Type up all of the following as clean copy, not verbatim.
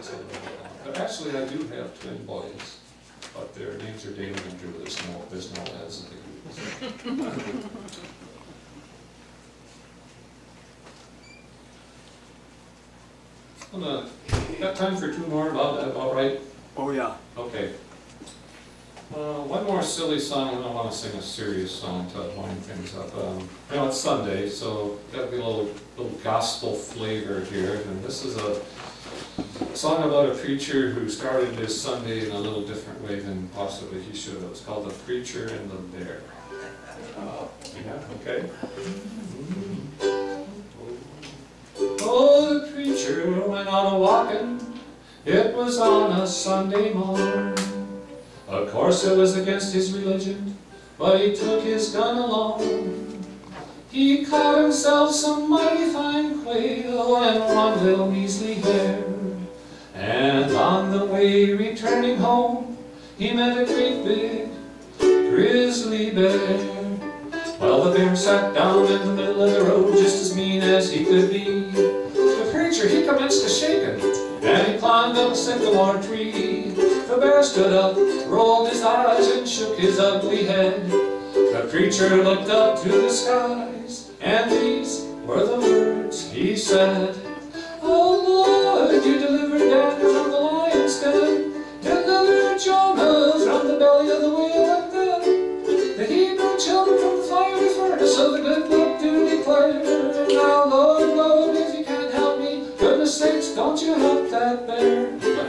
it's a little bit long. But actually, I do have twin boys, but their names are David and Drew. There's no S in the group. Got time for two more, about right? Oh yeah. Okay. One more silly song, and I want to sing a serious song to wind things up. You know, it's Sunday, so got to be a little gospel flavor here. And this is a song about a preacher who started his Sunday in a little different way than possibly he should have. It's called The Preacher and the Bear. Yeah, okay. Oh, the preacher went out a-walking. It was on a Sunday morn. Of course it was against his religion, but he took his gun along. He caught himself some mighty fine quail and one little measly hare. And on the way returning home, he met a great big grizzly bear. Well, the bear sat down in the middle of the road, just as mean as he could be. The preacher, he commenced to shaking, and he climbed up a sycamore tree. The bear stood up, rolled his eyes, and shook his ugly head. The preacher looked up to the skies, and these were the words he said. Oh Lord, you delivered Daniel from the lion's den, delivered Jonah from the belly of the whale, and then the Hebrew children from the fiery furnace of the good book do declare. Now Lord, Lord, if you can't help me, goodness sakes, don't you help that bear.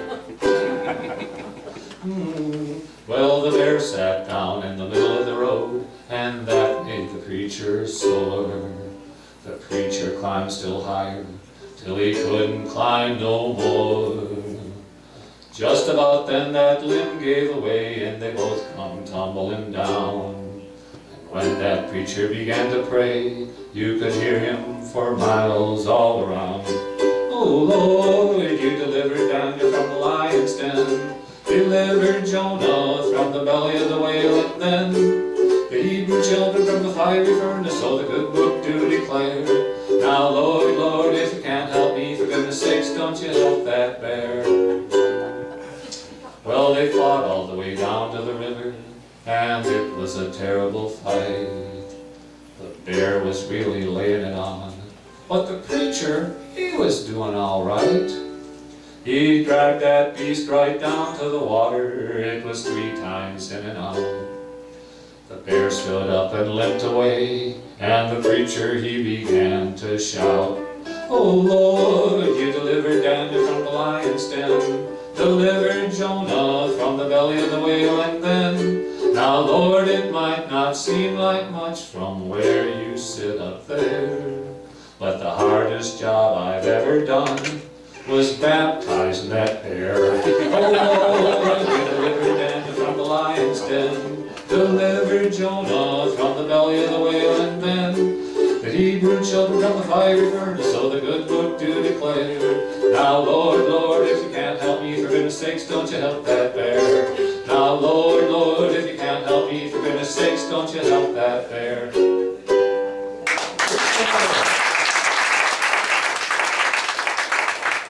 Well, the bear sat down in the middle of the road, and that made the preacher sore. The preacher climbed still higher, till he couldn't climb no more. Just about then that limb gave away, and they both come tumbling down. And when that preacher began to pray, you could hear him for miles all around. Oh Lord, you delivered Daniel from the lion's den, delivered Jonah from the belly of the whale, and then the Hebrew children from the fiery furnace, so the good book do declare. Now Lord, Lord, if you can't help me, for goodness sakes, don't you help that bear. Well, they fought all the way down to the river, and it was a terrible fight. The bear was really laying it on, but the preacher, he was doing all right. He dragged that beast right down to the water. It was 3 times in and out. The bear stood up and limped away, and the preacher, he began to shout. Oh Lord, you delivered Daniel from the lion's den, delivered Jonah from the belly of the whale, and then, now Lord, it might not seem like much from where you sit up there, but the hardest job I've ever done was baptizing that bear. Oh Lord, you delivered Daniel from the lion's den, delivered Jonah from the belly of the whale, and then the Hebrew children from the fiery furnace, so the good book do declare. Now Lord, Lord, if you can't help me, for goodness sakes, don't you help that bear. Now Lord, Lord, if you can't help me, for goodness sakes, don't you help that bear.